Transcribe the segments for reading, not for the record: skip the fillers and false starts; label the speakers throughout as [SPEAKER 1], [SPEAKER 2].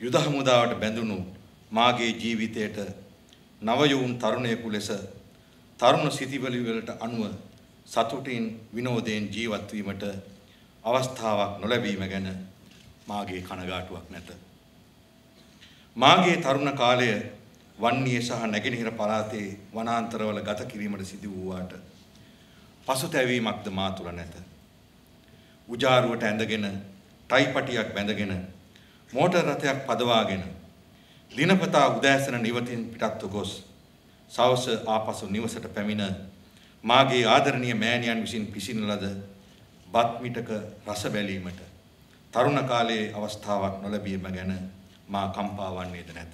[SPEAKER 1] යුද හමුදාවට බැඳුණු මාගේ ජීවිතයට නවයුන් තරුණයෙකු ලෙස තරුණ සිතිවිලි වලට අනුව සතුටින් විනෝදයෙන් ජීවත් වීමට අවස්ථාවක් නොලැබීම ගැන මාගේ කනගාටුවක් නැත. මාගේ තරුණ කාලය වන්නියේ සහ නැගෙනහිර පළාතේ වනාන්තරවල ගත කිරීමට සිදු වූාට පසුතැවීමක්ද මා තුළ නැත. උජාරුවට ඇඳගෙන ටයිපටියක් බැඳගෙන මෝටර් රථයක් පදවාගෙන දිනපතා උදෑසන නිවතින් පිටත්ව ගොස් සවස ආපසු නිවසට පැමිණ මාගේ ආදරණීය මෑණියන් විසින් පිසින ලද බත් මිටක රස බැලීමට තරුණ කාලයේ අවස්ථාවක් නොලැබීම ගැන මා කම්පා වන්නේද නැත.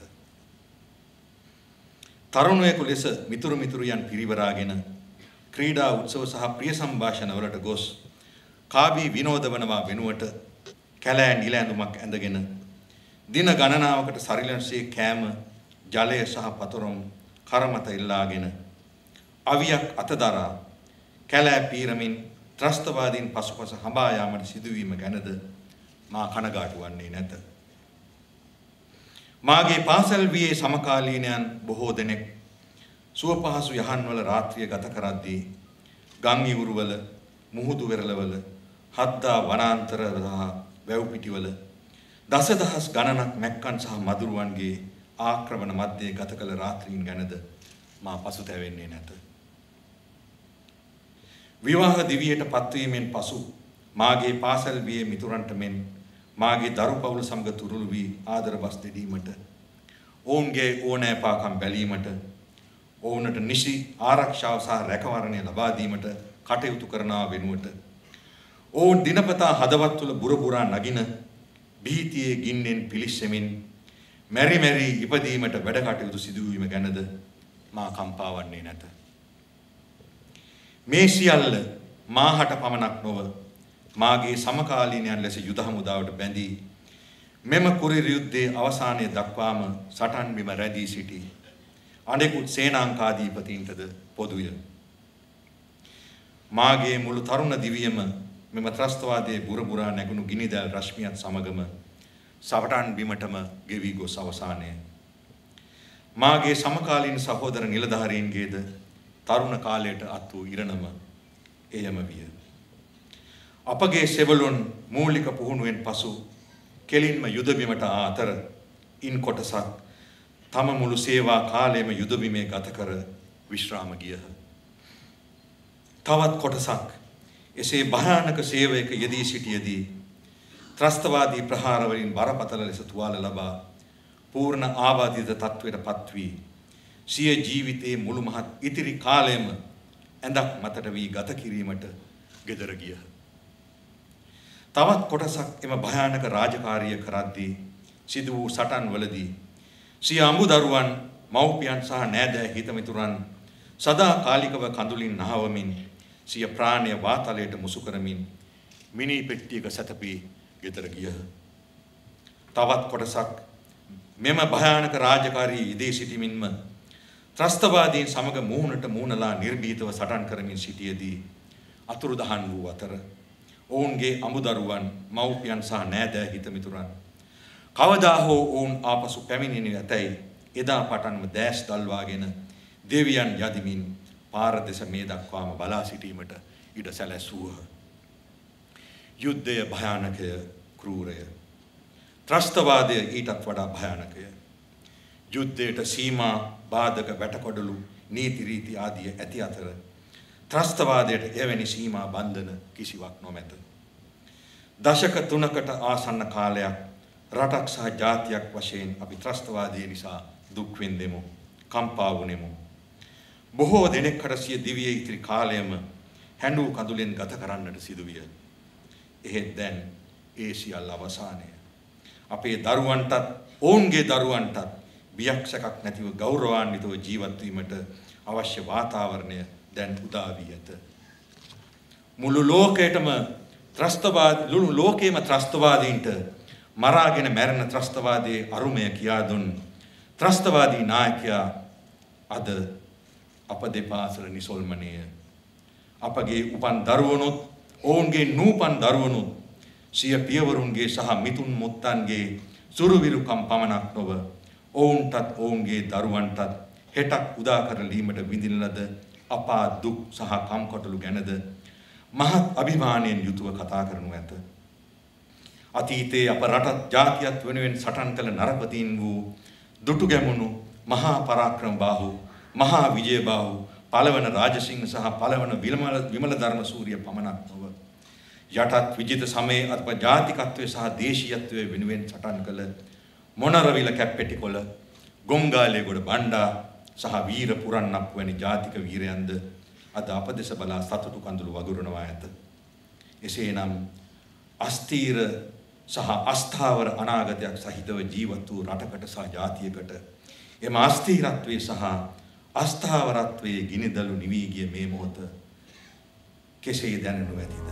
[SPEAKER 1] තරුණයෙකු ලෙස මිතුරු මිතුරියන් පිරිවරාගෙන ක්‍රීඩා උත්සව සහ ප්‍රිය සංഭാෂණ වලට ගොස් කාබී විනෝද වනවා වෙනුවට කැලෑ නිල ඇඳුමක් ඇඳගෙන දින ගණනාවකට සරිලන්සේ කෑම ජලය සහ පතරොම් කරමත ඉල්ලාගෙන අවියක් අතදරා කැලෑ පීරමින් ත්‍රස්තවාදීන් පසුපස හඹා යාමට සිදුවීම ගැනද මා කනගාටු වන්නේ නැත. මාගේ පාසල් වියේ සමකාලීනයන් බොහෝ දෙනෙක් සුව පහසු යහන්වල රාත්‍රිය ගත කරද්දී ගම් ඉවුරුවල මුහුදු වෙරළවල හත්දා වනාන්තර සහ වැව් පිටිවල දසදහස් ගණනක් මැක්කන් සහ මදුරුවන්ගේ ආක්‍රමණ මැද්දේ ගත කළ රාත්‍රීන් ගැනද මා පසුතැවෙන්නේ නැත. විවාහ දිවියට පත්වීමෙන් පසු මාගේ පාසල් වියේ මිතුරන්ට මෙන් මාගේ දරු පවුල සමග තුරුළු වී ආදර බස් දෙදීමට ඔවුන්ගේ ඕනෑපාකම් බැලීමට ඔවුන්ට නිසි ආරක්ෂාව සහ රැකවරණය ලබා දීමට කටයුතු කරනා වෙනුවට ඔවුන් දිනපතා හදවත් තුළ බුරබුරා නගින භීතියේ ගින්නෙන් පිලිස්සෙමින් මෙරි මෙරි ඉපදීමට වැඩ කටයුතු සිදුවීම ගැනද මා කම්පා වන්නේ නැත. මේ සියල්ල මාහට පමණක් නොව මාගේ සමකාලීනයන් ලෙස යුද හමුදාවට බැඳී මෙම කුරිරු යුද්ධයේ අවසානයේ දක්වාම සටන් බිම රැඳී සිටි අනෙකුත් සේනාංකාධිපතීන්ටද පොදුය. මාගේ මුළු තරුණ දිවියම මෙම ත්‍රස්තවාදයේ බුරබුරා නැගුණු ගිනිදැල් රශ්මියත් සමගම සවටන් බිමටම ගෙවි ගොස් අවසානය. මාගේ සමකාලීන සහෝදර නිලධාරීන්ගේද තරුණ කාලයට අත් වූ ඉරණම එයම විය. අපගේ සෙවලුන් මූලික පුහුණුවෙන් පසු කෙලින්ම යුද බිමට ආ අතර ඉන් කොටසක් තම මුළු සේවා කාලයම යුද බිමේ ගත කර විශ්‍රාම ගියහ. තවත් කොටසක් එසේ භයානක සේවයක යෙදී සිටියදී ත්‍රස්තවාදී ප්‍රහාර වලින් බරපතල ලෙස තුවාල ලබා පූර්ණ ආබාධිත තත්වයට පත් වී සිය ජීවිතයේ මුළු මහත් ඉතිරි කාලයම ඇඳක් මතට වී ගත කිරීමට ගෙදර ගියහ. තවත් කොටසක් එම භයානක රාජකාරිය කරද්දී සිදු වූ සටන්වලදී සිය අඹදරුවන් මව්පියන් සහ නෑදෑ හිතමිතුරන් සදාකාලිකව කඳුලින් නහවමින් සිය ප්‍රාණය වාතලයට මුසු කරමින් මිනි පෙට්ටියක සැතපී ගෙදර ගියහ. තවත් කොටසක් මෙම භයානක රාජකාරියේ යෙදී සිටිමින්ම ත්‍රස්තවාදීන් සමග මුහුණට මුහුණලා නිර්භීතව සටන් කරමින් සිටියේදී අතුරුදහන් වූ අතර ඔවුන්ගේ අමුදරුවන් මව්පියන් සහ නෑදෑ හිතමිතුරන් කවදා හෝ ඔවුන් ආපසු පැමිණෙන්නේ නැතයි එදා පටන්ම දැස් දල්වාගෙන දෙවියන් යදිමින් පාර දෙස මේ දක්වාම බලා සිටීමට ඉඩ සැලැස්සුවහ. යුද්ධය භයානකය, ක්‍රූරය. ත්‍රස්තවාදය ඊටත් වඩා භයානකය. යුද්ධයට සීමා බාධක වැටකොඩලු නීති රීති ආදිය ඇති අතර ත්‍රස්තවාදයට එවැනි සීමා බන්ධන කිසිවක් නොමැත. දශක 3කට ආසන්න කාලයක් රටක් සහ ජාතියක් වශයෙන් අපි ත්‍රස්තවාදය නිසා දුක් විඳෙමු, කම්පා වුනෙමු. බොහෝ දෙනෙක්ට සිය දිවියේ ඉතිරි කාලයම හැඬු කඳුලෙන් ගත කරන්නට සිදුවිය. එහෙත් දැන් ඒ සියල්ල අවසානය. අපේ දරුවන්ටත් ඔවුන්ගේ දරුවන්ටත් බියක්ෂකක් නැතිව ගෞරවාන්විතව ජීවත් වීමට අවශ්‍ය වාතාවරණය දැන් උදා වී ඇත. මුළු ලෝකේම ත්‍රස්තවාදීන්ට මරාගෙන මැරෙන ත්‍රස්තවාදයේ අරුමය කියා දුන් ත්‍රස්තවාදී නායකයා අද අප දෙපාසල නිසල්මනය. අපගේ උපන් දරුවනුත් ඔවුන්ගේ නූපන් දරුවනුත් සිය පියවරුන්ගේ සහ මිතුන් මුත්තන්ගේ සුරුවිරුකම් පමණක් නොව ඔවුන්ටත් ඔවුන්ගේ දරුවන්ටත් හෙටක් උදා කරලීමට විඳින ලද අපා දුක් සහ කම්කොටොළු ගැනද මහත් අභිමානයෙන් යුතුව කතා කරනු ඇත. අතීතයේ අප රටත් ජාතියත් වෙනුවෙන් සටන් කළ නරපතීන් වූ දුටු ගැමුණු මහා පරාක්‍රම බාහු මහා විජය බාහු පළවන රාජසිංහ සහ පළවන විමල ධර්මසූරිය පමණක් නොව යටත් විජිත සමයේ අප ජාතිකත්වයේ සහ දේශීයත්වයේ වෙනුවෙන් සටන් කළ මොනරවිල කැප්පෙටිකොළ ගොංගාලේගොඩ බණ්ඩා සහ වීර පුරන්නප් වැනි ජාතික වීරයන්ද අද අප දෙස බලා සතුටු කඳුළු වගුරුනවා ඇත. එසේනම් අස්තීර සහ අස්ථාවර අනාගතයක් සහිතව ජීවත් වූ රටකට සහ ජාතියකට එම අස්තීරත්වයේ සහ අස්ථාවරත්වයේ ගිනිදළු නිවී ගිය මේ මොහොත කෙසේ දැනෙනු ඇතිද?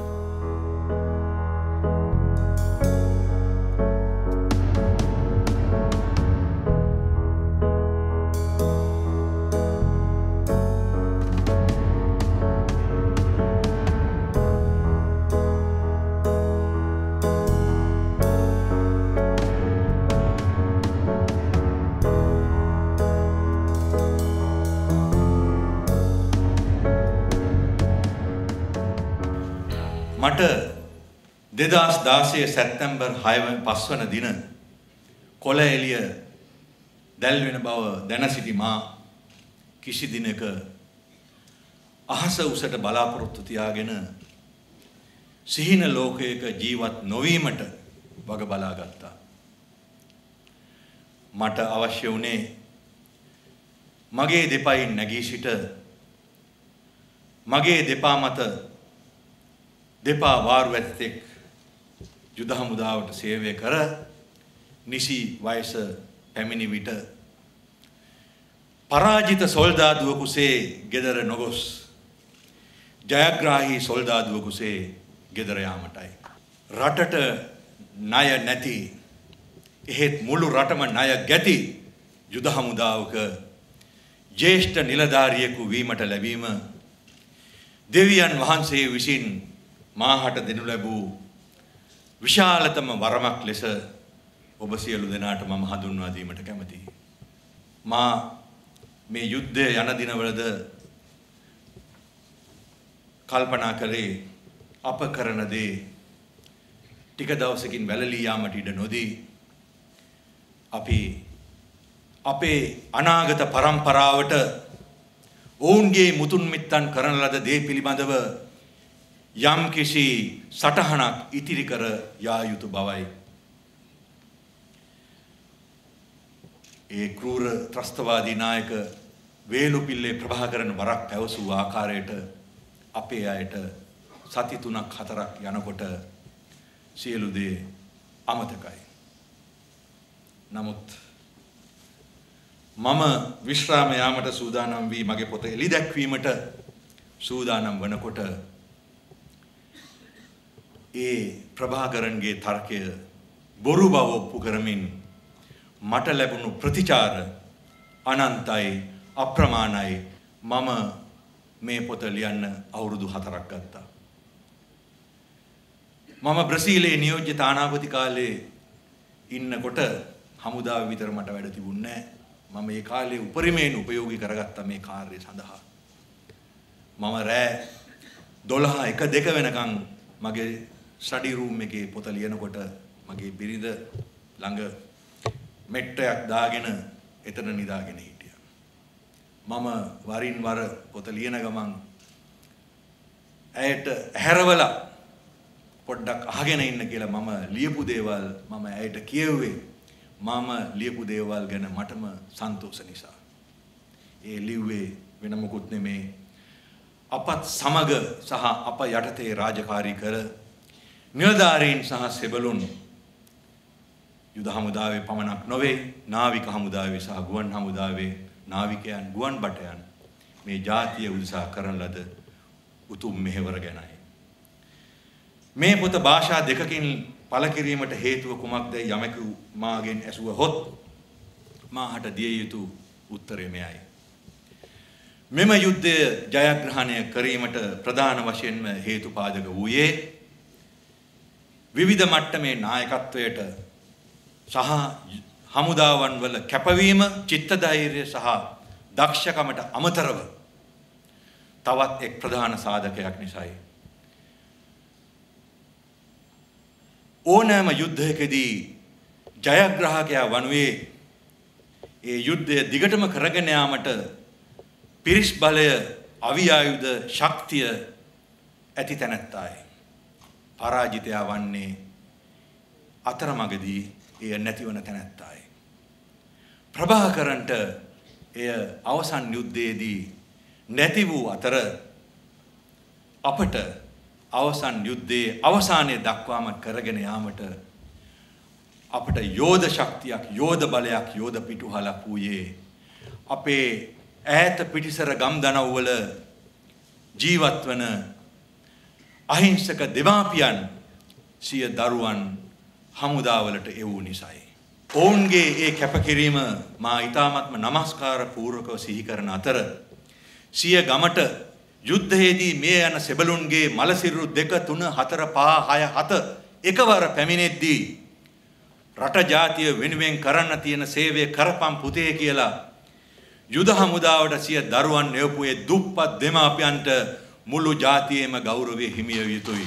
[SPEAKER 1] මට 2016 සැප්තැම්බර් 5 වන දින කොළ එළිය දැල්වෙන බව දැන සිටි මා කිසි දිනක අහස උසට බලාපොරොත්තු තියාගෙන සිහින ලෝකයක ජීවත් නොවීමට වග බලා ගත්තා. මට අවශ්‍ය වුණේ මගේ දෙපයින් නැගී සිට මගේ දෙපා මත දෙපා වාරු ඇත්තෙක් යුද හමුදාවට සේවය කර නිසි වයස පැමිණි විට පරාජිත සොල්දාදුවෙකුසේ ගෙදර නොගොස් ජයග්‍රාහී සොල්දාදුවෙකුසේ ගෙදර යාමටයි. රටට ණය නැති එහෙත් මුළු රටම ණය ගැති යුද හමුදාවක ජ්‍යෙෂ්ඨ නිලධාරියෙකු වීමට ලැබීම දෙවියන් වහන්සේ විසින් මාහට දෙනු ලැබූ විශාලතම වරමක් ලෙස ඔබ සියලු දෙනාට මම හඳුන්වා දීමට කැමැතියි. මා මේ යුද්ධය යන දිනවලද කල්පනා කළේ අප කරන දේ ටික දවසකින් වැළලී යාමට ඉඩ නොදී අපි අපේ අනාගත පරම්පරාවට ඔවුන්ගේ මුතුන් මිත්තන් කරන ලද දේ පිළිබඳව යම් කිසි සටහනක් ඉතිරි කර යා යුතු බවයි. ඒ ක්‍රූර ත්‍රස්තවාදී නායක වේලුපිල්ලේ ප්‍රභාකරන් වරක් පැවසූ ආකාරයට අපේ අයට සති 3ක් 4ක් යනකොට සියලු දේ අමතකයි. නමුත් මම විශ්‍රාම යාමට සූදානම් වී මගේ පොත එළි දැක්වීමට සූදානම් වනකොට ඒ ප්‍රභාකරන්ගේ තර්කය බොරු බව ඔප්පු කරමින් මට ලැබුණු ප්‍රතිචාර අනන්තයි අප්‍රමාණයි. මම මේ පොත ලියන්න අවුරුදු 4ක් ගත්තා. මම බ්‍රසීලයේ නියෝජ්‍ය තානාපති කාලේ ඉන්නකොට හමුදාව විතර මට වැඩ තිබුණේ නැහැ. මම ඒ කාලේ උපරිමයෙන් උපයෝගී කරගත්තා මේ කාර්යය සඳහා. මම රෑ 12 1 2 වෙනකන් මගේ ස්ටඩි රූම් එකේ පොත ලියනකොට මගේ බිරිඳ ළඟ මෙට්ටයක් දාගෙන එතන නිදාගෙන හිටියා. මම වරින් වර පොත ලියන ගමන් ඇයට හැරවලා පොඩ්ඩක් අහගෙන ඉන්න කියලා මම ලියපු දේවල් මම ඇයට කියුවේ මම ලියපු දේවල් ගැන මටම සන්තෝෂ නිසා. ඒ ලිව්වේ වෙන මොකුත් නෙමේ. අපත් සමග සහ අප යටතේ රාජකාරී කර නිලධාරීන් සහ සෙබළුන් යුද හමුදාවේ පමණක් නොවේ නාවික හමුදාවේ සහ ගුවන් හමුදාවේ නාවිකයන් ගුවන් බටයන් මේ ජාතිය උදෙසා කරන ලද උතුම් මෙහෙවර ගැනයි. මේ පොත භාෂා දෙකකින් පළ කිරීමට හේතුව කුමක්ද යමෙකු මාගෙන් ඇසුවහොත් මාහට දිය යුතු උත්තරය මෙයයි. මෙම යුද්ධය ජයග්‍රහණය කිරීමට ප්‍රධාන වශයෙන්ම හේතුපාදක වූයේ විවිධ මට්ටමේ නායකත්වයට සහ හමුදාවන් වල කැපවීම, චිත්ත ධෛර්යය සහ දක්ෂකමට අමතරව තවත් එක් ප්‍රධාන සාධකයක් නිසායි. ඕනෑම යුද්ධයකදී ජයග්‍රාහකයා වනුයේ ඒ යුද්ධය දිගටම කරගෙන යාමට පිරිස් බලය, අවි ආයුධ, ශක්තිය ඇති තැනැත්තායි. පරාජිතයා වන්නේ අතරමඟදී එය නැතිවන තැනැත්තායි. ප්‍රභාකරන්ට එය අවසන් යුද්ධයේදී නැති වූ අතර අපට අවසන් යුද්ධයේ අවසානයේ දක්වාම කරගෙන යාමට අපට යෝධ ශක්තියක්, යෝධ බලයක්, යෝධ පිටුහලක් වූයේ අපේ ඈත පිටිසර ගම්දනව්වල ජීවත් වන අහිංසක දෙමාපියන් සිය දරුවන් හමුදාවලට එවූ නිසායි. ඔවුන්ගේ ඒ කැපකිරීම මා ඊ타ත්ම නමස්කාර පූර්වකව සිහි කරන අතර සිය ගමට යුද්ධයේදී මේ යන සෙබළුන්ගේ මලසිරු 2 3 4 5 6 7 එකවර පැමිණෙද්දී රට ජාතිය වෙනුවෙන් කරන්න තියෙන සේවය කරපම් පුතේ කියලා යුද හමුදාවට සිය දරුවන් එවපු ඒ දුප්පත් දෙමාපියන්ට මුළු ජාතියේම ගෞරවය හිමිය යුතුයි.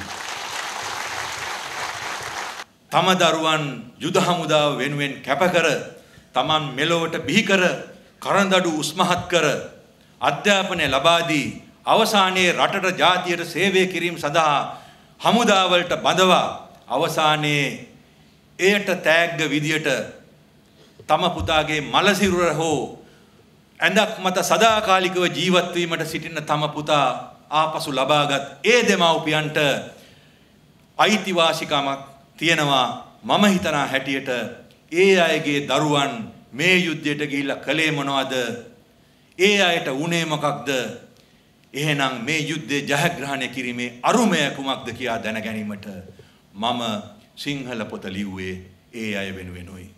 [SPEAKER 1] තම දරුවන් යුද හමුදාව වෙනුවෙන් කැප කර, තමන් මෙලොවට බිහි කර, කරඬඩු උස්මහත් කර, අධ්‍යාපනය ලබා දී අවසානයේ රටට ජාතියට සේවය කිරීම සඳහා හමුදාවලට බඳවා අවසානයේ එයට තෑග්ග විදියට තම පුතාගේ මලසිරුර හෝ ඇඳක් මත සදාකාලිකව ජීවත් වීමට සිටින තම පුතා ආපසු ලබාගත් ඒ දෙමව්පියන්ට අයිතිවාසිකමක් තියෙනවා. මම හිතනා හැටියට ඒ අයගේ දරුවන් මේ යුද්ධයට ගිහිල්ලා කළේ මොනවද? ඒ අයට උනේ මොකක්ද? එහෙනම් මේ යුද්ධය ජයග්‍රහණය කිරීමේ අරුමය කුමක්ද කියා දැන ගැනීමට මම සිංහල පොත ලිව්වේ ඒ අය වෙනුවෙනුයි.